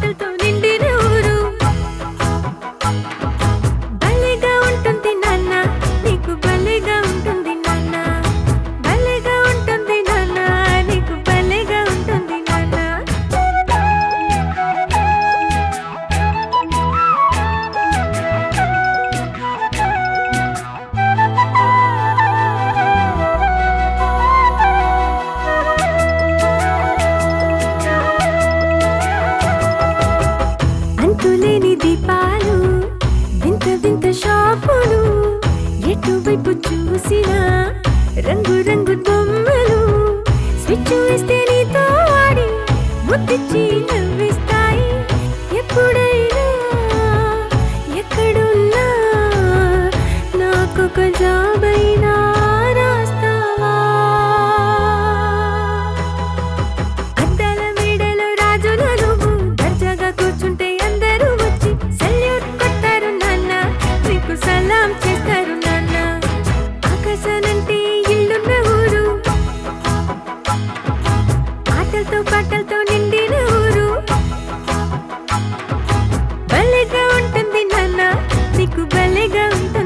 పాటలతో నిండిన ఊరు. భలేగా ఉంటుంది నాన్న, నీకు భలేగా ఉంటుంది నాన్న, భలేగా ఉంటుంది నాన్న, నీకు భలేగా ఉంటుంది నాన్న. అంతులేని దీపాలు, వింత వింత షాపులు, ఎటువైపు చూసినా రంగు రంగు బొమ్మలు. స్విచ్ వేస్తే నీతో ఆడి ముద్దిచ్చి నవ్విస్తాయి. ఎప్పుడైనా ఎక్కడున్నా నాకొక జాబైనా రాస్తావా? అద్దాల మేడలో రాజుల నువ్వు దర్జాగా కూర్చుంటే అందరూ వచ్చి సల్యూట్ కొట్టారు నాన్న, నీకు సలాం చేస్తారు నాన్న. ఆకాశానంటే ఇల్లున్న ఊరు, ఆటలతో పాటలతో నిండిన ఊరు. భలేగా ఉంటుంది నాన్న, నీకు భలేగా ఉంటుంది